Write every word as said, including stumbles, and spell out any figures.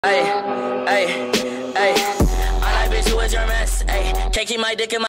Ay, ay, ay. I like bitch who is your mess. Ay, can't keep my dick in my